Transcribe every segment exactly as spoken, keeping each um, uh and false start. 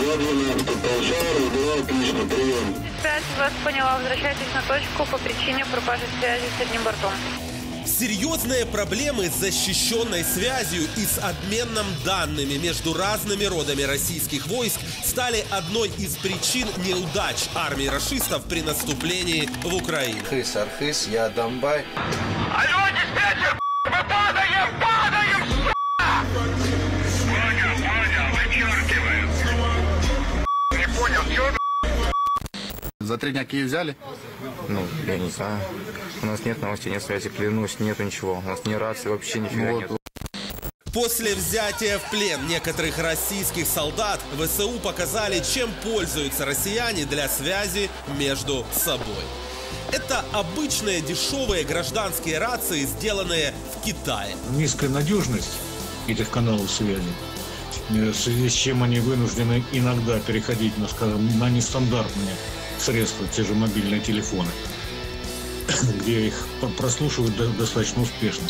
Связь вас поняла. Возвращайтесь на точку по причине пропажи связи с одним бортом. Серьезные проблемы с защищенной связью и с обменом данными между разными родами российских войск стали одной из причин неудач армии рашистов при наступлении в Украину. Архыз, Архыз, я Донбай. Алло, диспетчер, мы падаем, падаем, сука! Понял, понял, вычеркиваем. Не понял, что? За три дня Киев взяли? Ну, я не знаю. У нас нет новостей, нет связи, клянусь, нету ничего. У нас ни рации, вообще нифига Вот. нет. После взятия в плен некоторых российских солдат ВСУ показали, чем пользуются россияне для связи между собой. Это обычные дешевые гражданские рации, сделанные в Китае. Низкая надежность этих каналов связи, в связи с чем они вынуждены иногда переходить на, скажем, на нестандартные средства, те же мобильные телефоны, где их прослушивают достаточно успешно.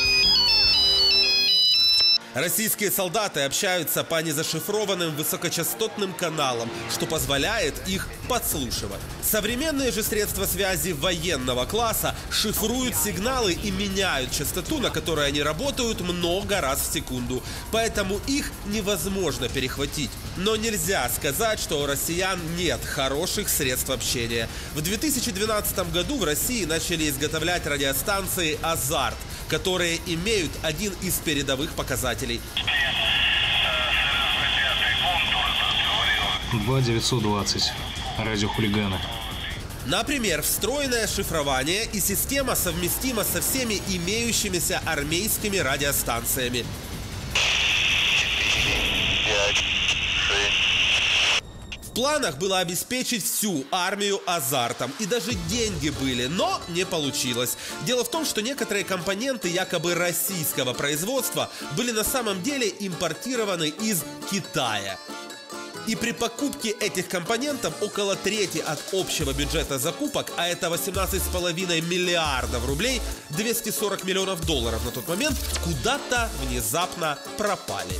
Российские солдаты общаются по незашифрованным высокочастотным каналам, что позволяет их подслушивать. Современные же средства связи военного класса шифруют сигналы и меняют частоту, на которой они работают, много раз в секунду. Поэтому их невозможно перехватить. Но нельзя сказать, что у россиян нет хороших средств общения. В две тысячи двенадцатом году в России начали изготовлять радиостанции «Азарт», которые имеют один из передовых показателей. два девятьсот двадцать. Радиохулиганы. Например, встроенное шифрование и система совместима со всеми имеющимися армейскими радиостанциями. В планах было обеспечить всю армию азартом, и даже деньги были, но не получилось. Дело в том, что некоторые компоненты якобы российского производства были на самом деле импортированы из Китая. И при покупке этих компонентов около трети от общего бюджета закупок, а это восемнадцать с половиной миллиардов рублей, двести сорок миллионов долларов на тот момент, куда-то внезапно пропали.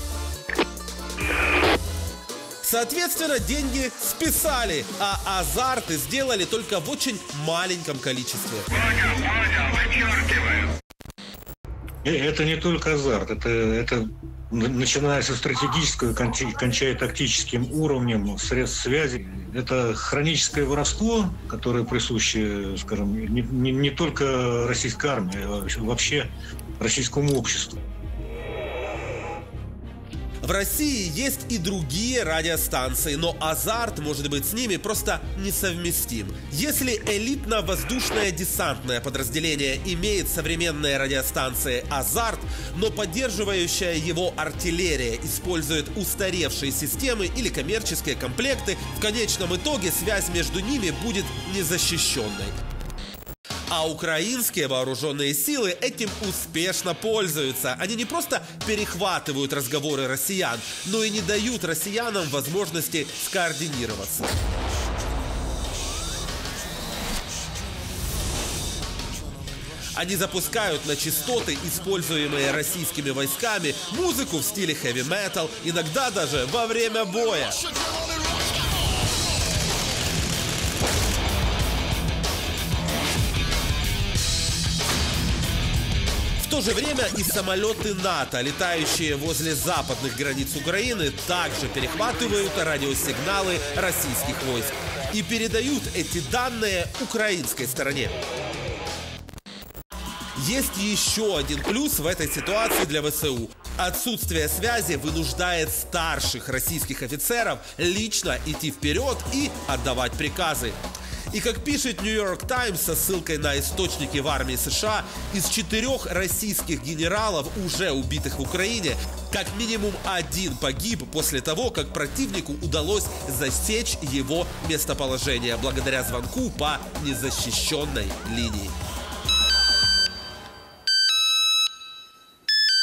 Соответственно, деньги списали, а азарты сделали только в очень маленьком количестве. Понял, понял, вычеркиваем. Это не только азарт, это, это начиная со стратегического, кончая тактическим уровнем средств связи. Это хроническое воровство, которое присуще, скажем, не, не, не только российской армии, а вообще российскому обществу. В России есть и другие радиостанции, но азарт может быть с ними просто несовместим. Если элитно-воздушное десантное подразделение имеет современные радиостанции «Азарт», но поддерживающая его артиллерия использует устаревшие системы или коммерческие комплекты, в конечном итоге связь между ними будет незащищенной. А украинские вооруженные силы этим успешно пользуются. Они не просто перехватывают разговоры россиян, но и не дают россиянам возможности скоординироваться. Они запускают на частоты, используемые российскими войсками, музыку в стиле хэви-метал, иногда даже во время боя. В то же время и самолеты НАТО, летающие возле западных границ Украины, также перехватывают радиосигналы российских войск и передают эти данные украинской стороне. Есть еще один плюс в этой ситуации для ВСУ. Отсутствие связи вынуждает старших российских офицеров лично идти вперед и отдавать приказы. И как пишет Нью-Йорк Таймс со ссылкой на источники в армии США, из четырех российских генералов, уже убитых в Украине, как минимум один погиб после того, как противнику удалось засечь его местоположение благодаря звонку по незащищенной линии.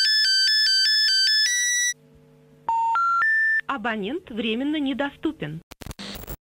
Абонент временно недоступен.